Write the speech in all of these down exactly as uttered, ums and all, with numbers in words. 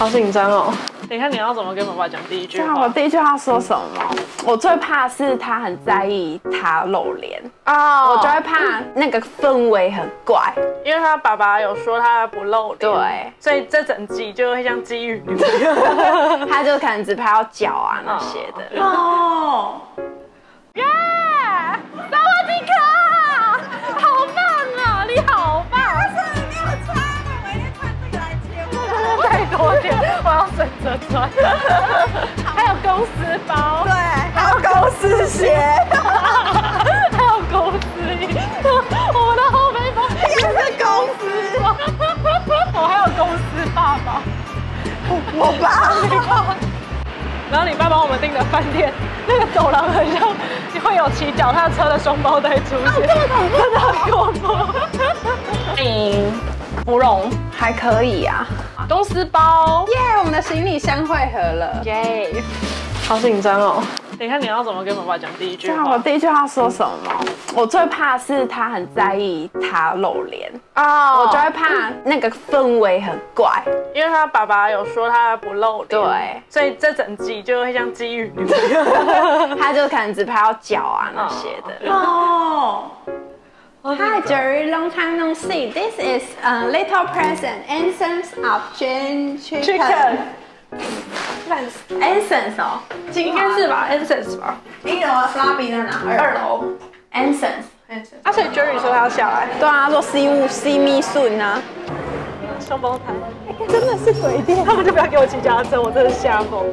好紧张哦！等一下你要怎么跟爸爸讲第一句话？ 我第一句话说什么？我最怕是他很在意他露脸哦，我就会怕那个氛围很怪， 因为他爸爸有说他不露脸， 对， 所以这整集就会像鸡与牛一样， 他就可能只拍到脚啊那些的哦。耶，萨瓦迪卡，好棒啊！你好棒！但是你没有穿，我一定穿这个来接我。 太多点，我要省着穿。还有公司包， 对，还有公司鞋， 还有公司衣，我们的后背包也是公司， 我还有公司爸爸， 我爸。 然后你爸帮我们订的饭店，那个走廊很像会有骑脚踏车的双胞胎出现， 这么恐怖， 真的很恐怖。嗯，芙蓉还可以啊。 公司包， 耶！我们的行李箱汇合了， 耶！好紧张哦！等一下你要怎么跟爸爸讲第一句话？ 我第一句话说什么？我最怕是他很在意他露脸哦，我就会怕那个氛围很怪， 因为他爸爸有说他不露脸， 对， 所以这整集就会像鸡与牛一样， 他就可能只拍到腳啊那些的哦。Hi Jerry, long time no see. This is a little present, essence of Jane chicken. Essence 哦， 应该是吧 ，Essence 吧。 一楼的 lobby 在哪？二楼 Essence。 啊，所以 Jerry 说他要下来。 对啊，他说 see you, see me soon 啊。 双胞胎， 真的是鬼店。 他们就不要给我骑脚踏车，我真的吓疯。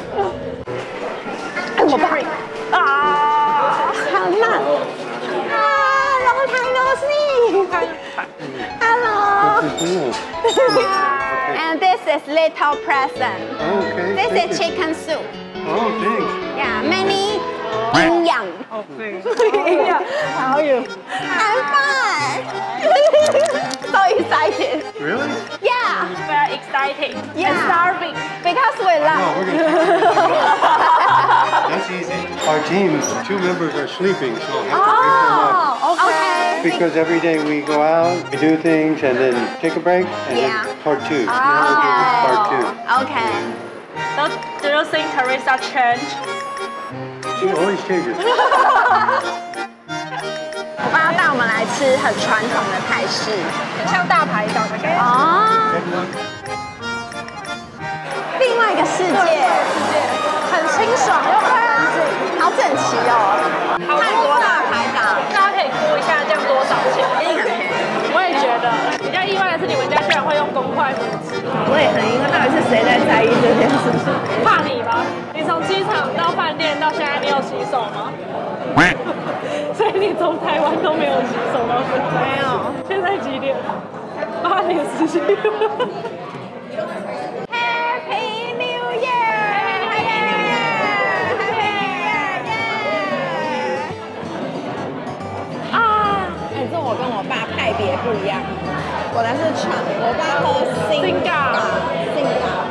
哎，我爸啊，好慢。Long time no see. Hello. And this is little present. Okay. This is chicken soup. Oh, thanks. Yeah, many 营养。 哦，对，营养。How are you? I'm fine. So excited. Really? Yeah. Very exciting. Yeah. And starving. Because we Oh, love. we're gonna. That's easy. Our team, two members are sleeping, so I have to wait for them. Oh, okay. Because every day we go out, we do things, and then take a break, and Yeah. then part two. So Oh, now we'll do part two. Okay. Don't do you think Teresa changed? She always changes. 我爸要带我们来吃很传统的泰式， 很像大排档的感觉。 哦，另外一个世界， 很清爽又很干净， 好整齐哦。泰国大排档， 大家可以估一下这样多少钱？ 一定很便宜。 我也觉得，比较意外的是你们家居然会用公筷母匙， 我也很疑惑，到底是谁在在意这件事情？ 怕你吗？你从机场到饭店到现在，你有洗手吗？所以你从台湾都没有洗手到现在？ 没有。 现在几点？八点十七分。 Happy New Year！Happy New Year！Happy New Year！啊！哎，这我跟我爸派别不一样，我的是长，我爸喝 Singa Singa。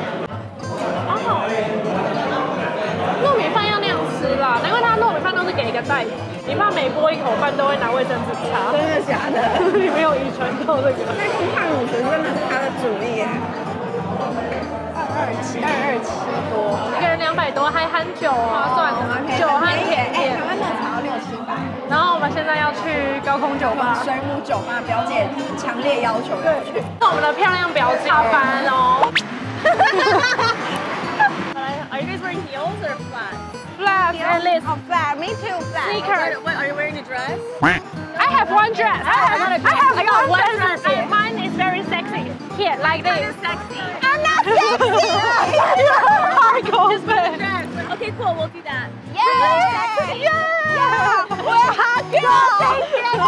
糯米饭要那样吃啦，难怪他糯米饭都是给一个袋子，你爸每剥一口饭都会拿卫生纸擦。 真的假的？ 你没有遗传到这个。 那公筷母匙真的是他的主意耶。二二七，二二七多， 一个人两百多，还含酒哦，划算的，酒和甜点。 台湾那才要六七百。 然后我们现在要去高空酒吧， 水母酒吧表姐强烈要求要去。 是我们的漂亮表姐。好烦哦。Are you guys wearing heels or flats? Flats, at least. Oh, flat. Me too, flat. Sneakers. What, are you wearing a dress? I have one dress. I have, got a I dress. have I got one one dress. dress here. And mine is very sexy. Here, like this. It's sexy. I'm not sexy. You're hardcore. Just wear a dress. Okay, cool. We'll do that. Yeah. Yeah. We're hot girls.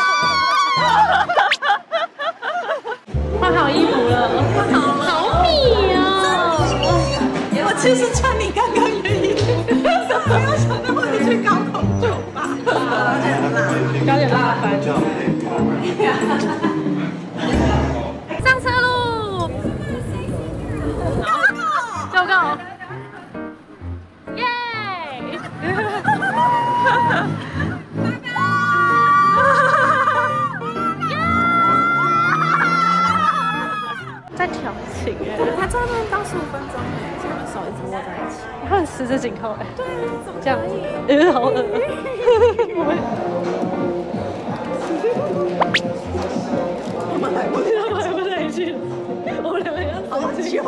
换好衣服了，好米哦！ 我其实穿你刚刚的衣服，没有想到会去高空酒吧， 有点辣翻。上车喽 ！Go go！ 耶！在调情哎， 他在那边倒数握在一起。 他们十指紧扣哎。 对啊，怎么这样？呃，好恶。我们我们还不我们还不在一起，我们两个要好久。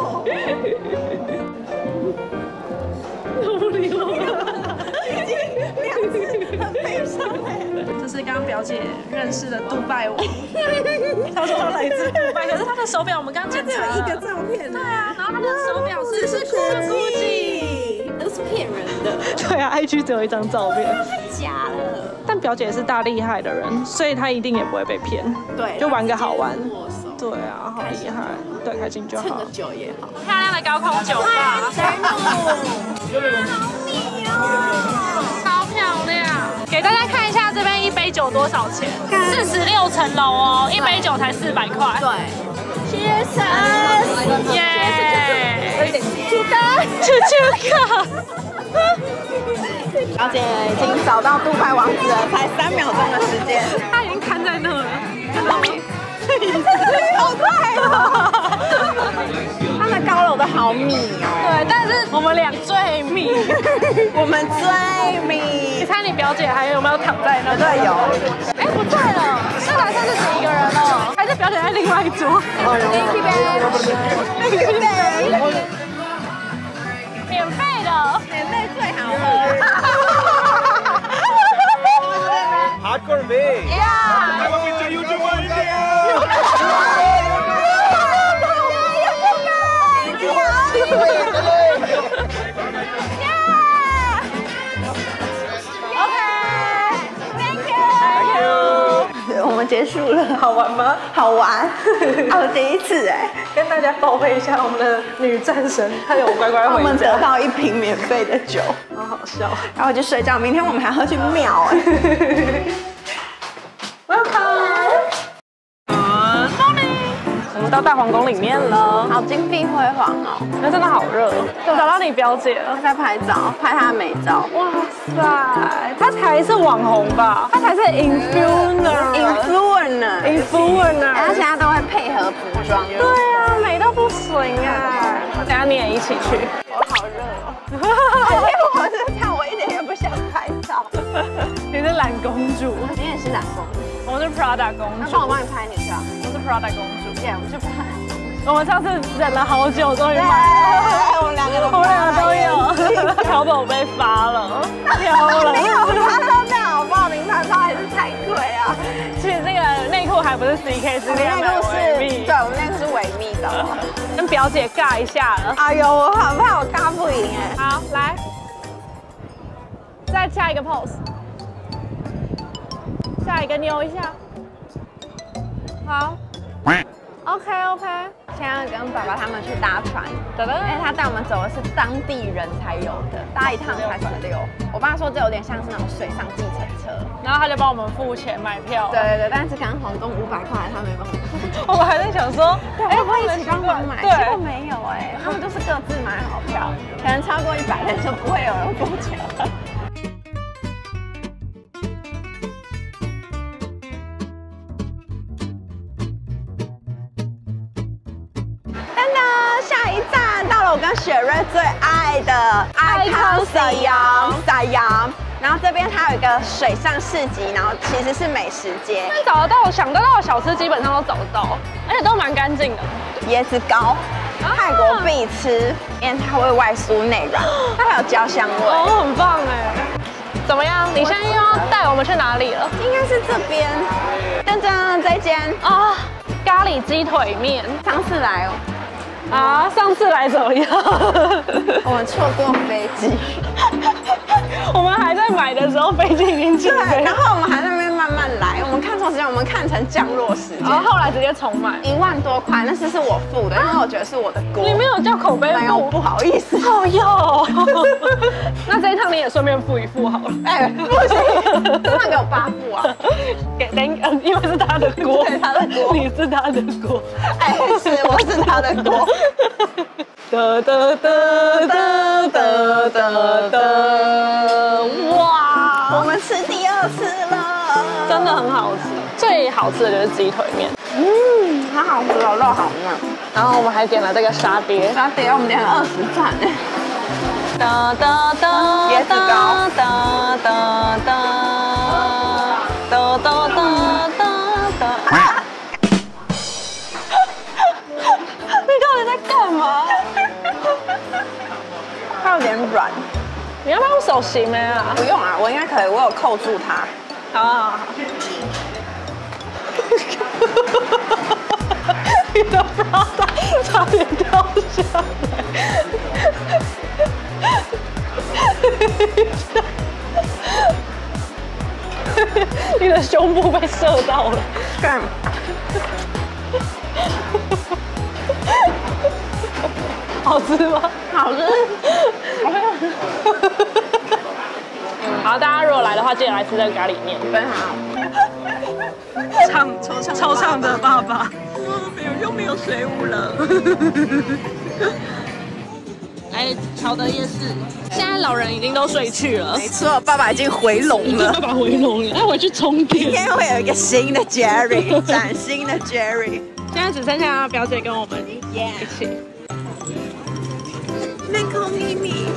不理我们。 已经两次很悲伤哎。 这是刚刚表姐认识的杜拜王，他说他来自杜拜，可是他的手表我们刚刚检查了， 一个照片。 对啊，然后他的手表是是 Gucci， 都是骗人的。 对啊 ，I G 只有一张照片， 太假了。 但表姐是大厉害的人，所以她一定也不会被骗， 对， 就玩个好玩。 握手。 对啊，好厉害，对，开心就好。 蹭个酒也好。 漂亮的高空酒吧， 好美哦， 超漂亮。给大家看一下这边一杯酒多少钱，四十六层楼哦，一杯酒才四百块。 对。Cheers！ 耶！ 出歌， 出出歌。 小姐已经找到杜拜王子了，才三秒钟的时间。 他已经看在那了，看到没？ 好快哦！他的高楼都好密哦。 对，但是我们俩最密， 我们最密。 你猜你表姐还有没有躺在那？ 对，有。 哎，不对了，这台上是几个人了？还是表姐在另外一桌？免费的， 免费最好喝。 Hardcore me. Yeah. I'm going to YouTube India. 我们结束了，好玩吗？好玩，我第一次哎， 跟大家报备一下，我们的女战神她有乖乖回家， 我们得到一瓶免费的酒， 好好笑。 然后就睡觉，明天我们还要去庙哎。 Welcome. Good morning. 我们到大皇宫里面了， 好金碧辉煌哦， 那真的好热。我找到你表姐了， 在拍照，拍她的美照。 哇塞，她才是网红吧？她才是 influencer。 influencer。 influencer。 她现在都会配合服装。 对啊，美到不行哎！等下你也一起去。 我好热哦。而且我是这样，我一点也不想拍照。 你是懒公主， 你也是懒公主。 我是 Prada 公主。 那帮我帮你拍你照。 我是 Prada 公主。 对，我是 Prada。 我们上次忍了好久，终于买了。我们两个都， 我们两个都有。淘宝被发了，飘了。 没有发到那好不好？名牌包还是太贵啊。 其实那个内裤还不是 C K， 是那个是维密。 对，我们那个是维密的。 跟表姐尬一下了。 哎呦，我好怕我尬不赢哎。 好，来，再下一个 pose， 下一个扭一下。好。OK OK， 现在跟爸爸他们去搭船，因为他带我们走的是当地人才有的，搭一趟才十六。我爸说这有点像是那种水上计程车， 然后他就帮我们付钱买票。 对对对，但是刚皇宫五百块，他没帮我们付。 我们还在想说， 哎，要不要一起帮忙买？ 对， 结果没有哎，他们都是各自买好票，可能超过一百人就不会有人付钱了。我跟雪瑞最爱的爱康沈阳，沈阳。然后这边它有一个水上市集，然后其实是美食街。 但找得到想得到的小吃基本上都找得到，而且都蛮干净的。 椰子糕，泰国必吃，因为它会外酥内软，它还有焦香味。 哦，很棒哎！怎么样？你现在又要带我们去哪里了？ 应该是这边，噔噔，这间啊，咖喱鸡腿面。 上次来哦。 啊，上次来怎么样？ 我们错过飞机， 我们还在买的时候飞机已经起飞， 然后我们还在那边慢慢来，我们看错时间，我们看成降落时间， 然后后来直接重买， 一万多块，那次是我付的，因为我觉得是我的锅。 你没有叫口碑付， 没有，不好意思。 哦哟，那这一趟你也顺便付一付好了。 哎，不行，那给我八付啊！ 给等，因为是他的锅， 对他的锅， 你是他的锅， 哎，是我是他的锅。 哒哒哒哒哒哒哒！哇， 我们吃第二次了， 真的很好吃。最好吃的就是鸡腿面， 嗯，好好吃哦，肉好嫩。 然后我们还点了这个沙爹， 沙爹我们点了二十串哎。 哒哒哒，椰子糕，哒哒哒，哒哒哒哒哒。你到底在干嘛？它有点软，你要不要用手洗没啊？不用啊，我应该可以，我有扣住它。好好好。你的 Prada 差点掉下来。你的胸部被射到了。干。好吃吗？好吃。好，大家如果来的话，记得来吃这个咖喱面。非常好。唱抽唱抽唱的爸爸。没有，又没有水舞了。哎，乔德夜市，现在老人已经都睡去了。没错，爸爸已经回笼了。爸爸回笼了，要回去充电。今天会有一个新的 Jerry， 崭新的 Jerry。现在只剩下表姐跟我们一起。那个咪咪。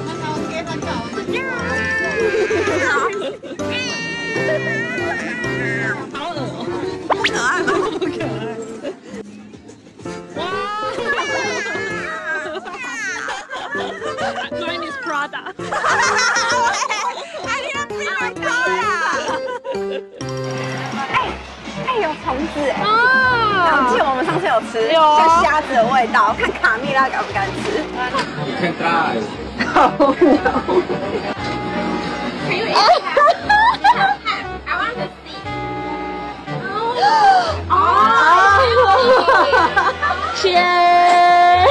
好恶哦，好可爱，好可爱。Mine is Prada. I didn't see my Prada. 哎哎，有虫子哎！哦，记得我们上次有吃，像虾子的味道，看卡蜜拉敢不敢吃 You can try. Oh no. Can you eat that? I want to see. Oh. Cheers.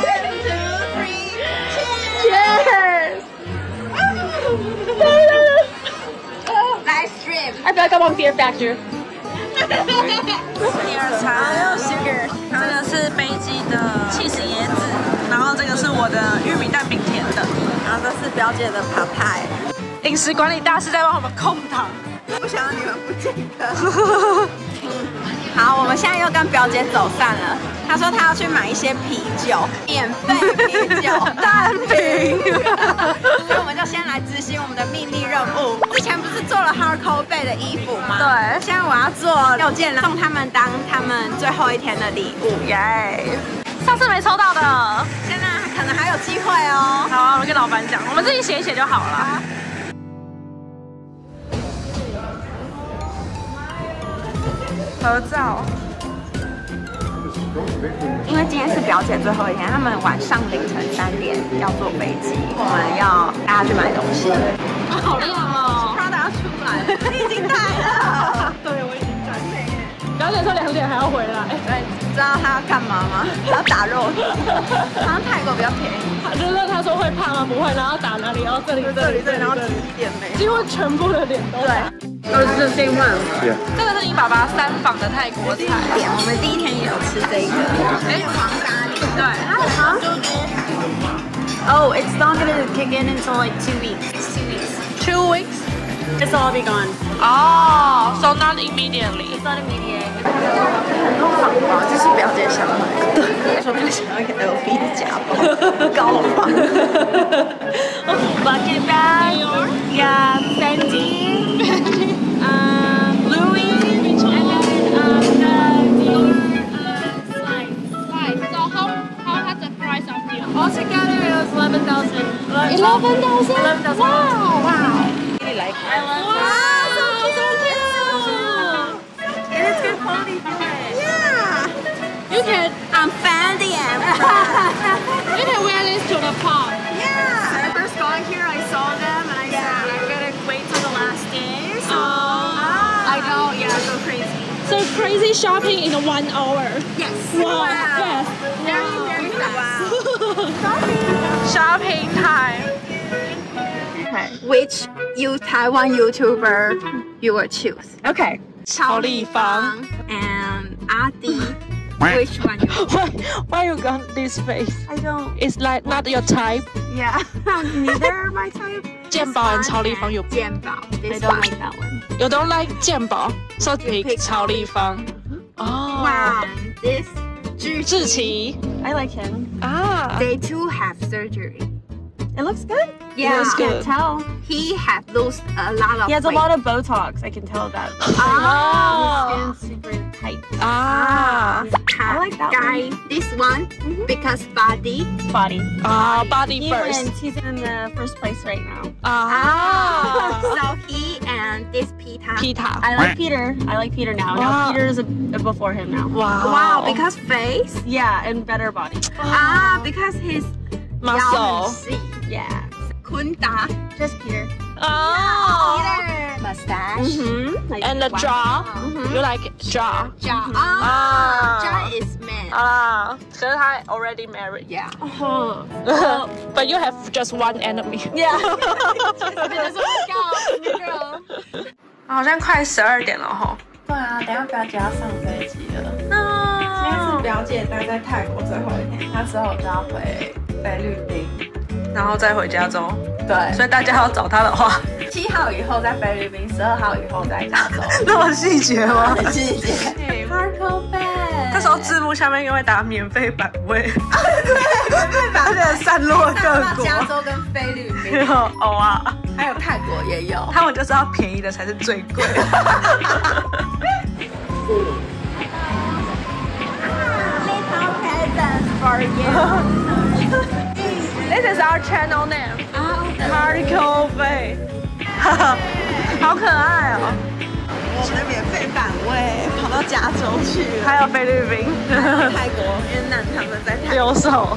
Live stream. I feel like I'm on Fear Factor. 第二餐 ，sugar， 这个是北极的起司椰子，然后这个是我的玉米蛋饼甜的，然后这是表姐的爬派。饮食管理大师在帮我们控糖，不想让你们不记得。好，我们现在又跟表姐走散了。她说她要去买一些啤酒，免费啤酒单瓶。所以我们就先来执行我们的秘密任务。之前不是做了 Hardcore Bay 的衣服吗？对。现在我要做六件，送他们当他们最后一天的礼物。耶！上次没抽到的，现在可能还有机会哦。好啊，我跟老板讲，我们自己写一写就好了。合照。因为今天是表姐最后一天，他们晚上凌晨三点要坐飞机，我们要带她去买东西。啊，好亮哦 ！Prada 要出来了，你已经带了。对，我已经带了。表姐说两点还要回来。对，知道她要干嘛吗？要打肉。好像泰国比较便宜。就是他说会怕吗？不会，然后打哪里？然后这里、这里、这里，然后挤一点眉，几乎全部的脸都打。都是这 same one。这个是你爸爸三访的泰国菜。我们第一天也有吃这个，哎，黄咖喱。对。啊 Oh, it's not gonna kick in until like two weeks. It's two weeks. Two weeks? It's all be gone. Oh, so not immediately. It's not immediate. 很多仿包，这是表姐想买的。她说她想要一个 L V 的夹包，高仿。Bucket bag. Yeah, Fendi. Um, Louis. And then um, the Dior uh, slide. Slide. So how how has the price of Dior? Altogether, it was eleven thousand. Eleven thousand. Eleven thousand. Wow! Wow. Really like it. I love it. Wow, so cute. And it's good quality finish. Yeah. You can. I'm Fendi and you can wear this to the pub. Yeah. When I first got here, I saw them and I yeah. said I'm gonna wait till the last day. So oh. I know. Yeah, go crazy. So crazy shopping in one hour. Yes. Wow. wow. Yes. Very very fast. Wow. Shopping time. Okay. Which you Taiwan YouTuber you will choose? Okay. 曹丽芳 and Adi. Which one? You why, why you got this face? I don't. It's like not your type. Yeah. Neither my type. 健宝 and 曹丽芳 you. 健宝. I don't like that one. You don't like 健宝, so pick, pick 曹丽芳. Oh. Wow. This. 志奇. I like him. Ah. They too have surgery. It looks good. Yeah. I can tell. He has lost a lot of He has a weight. lot of Botox. I can tell that. Oh. His skin's super tight. Ah, I like that guy. This one because body. Body. ah, body He first. wins. He's in the first place right now. Ah, So he and this Peter. Peter. I like Peter. I like Peter now. Wow. Now Peter is a, a before him now. Wow. Wow, because face. Yeah, and better body. Ah, because his muscle. Yeah. Kunta. Just Peter. Oh. Mustache. Mm-hmm. Like, And the jaw. Mhm. You like it? Jaw. Jaw. Ah. Ah, jaw is man. 啊，可是他 already married. Yeah. Uh-huh. But you have just one enemy. Yeah. 好像快十二点了吼。 对啊，等一下表姐要上飞机了。今天那是表姐待在泰国最后一天，她之后就要回菲律宾。 然后再回加州， 对， 所以大家要找他的话， 七号以后在菲律宾，十二号以后在加州。 那么细节吗？ 很细节。Parko Bay。 这时候字幕下面又会打免费版位，而且散落各国。 加州跟菲律宾， 哦啊， 还有泰国也有。 他们就知道便宜的才是最贵的。 Little present for you. This is our channel name. Particle Bay. 好可爱哦！ 我们的免费版位跑到加州去了， 还有菲律宾、 泰国、越南他们在泰国。 留守。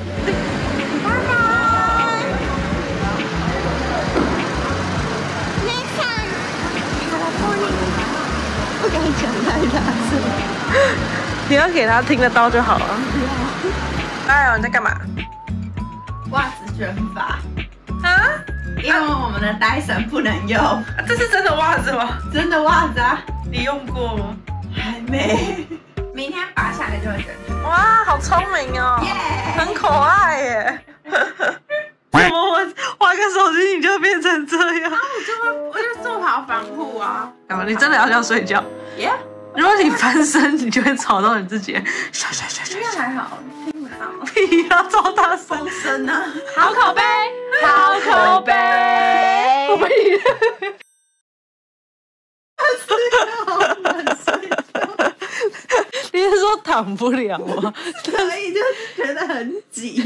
不敢讲太大声。 你要给他听得到就好了。哎呦，你在干嘛？ 袜子卷发， 啊？ 因为我们的戴森不能用， 这是真的袜子吗？ 真的袜子啊， 你用过吗？ 还没。明天拔下来就会卷卷。 哇，好聪明哦， 耶很可爱耶。怎么我划个手机你就变成这样？ 我就会，我就做好防护啊。 然后你真的要这样睡觉？ 耶， 如果你翻身，你就会吵到你自己。刷刷刷这样还好，听不到。 屁呀，超大声！ 真的。 好口碑， 好口碑。我们你是说躺不了吗？ 所以就是觉得很挤，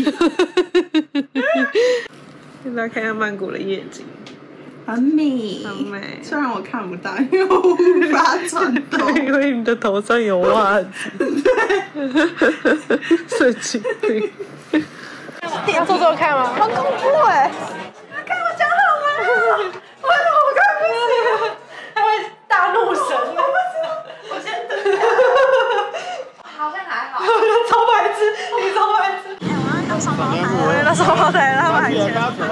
现在看一下曼谷的夜景， 很美， 很美。 虽然我看不到，因为我无法转动。 因为你的头上有袜子。神经病。要做做看吗？ 好恐怖哎！看我脚好吗？我我看不起， 他会大怒神。 我先等。好像还好。 超白痴，你超白痴。我要到双胞胎了，他们还钱。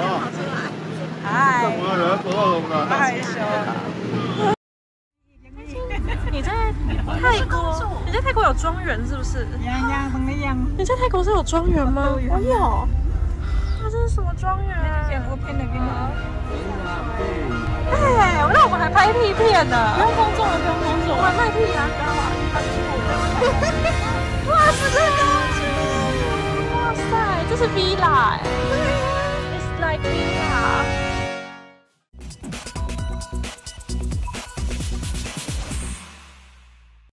嗨，不害羞了。你在泰国？你在泰国有庄园是不是？ 样样怎么样？ 你在泰国是有庄园吗？我有。它这是什么庄园？ 我骗的给你。 哎，那我们还拍屁片呢。 不用工作了，不用工作我了。 还卖屁牙膏啊！哇，是这高级！哇塞，这是 villa 哎。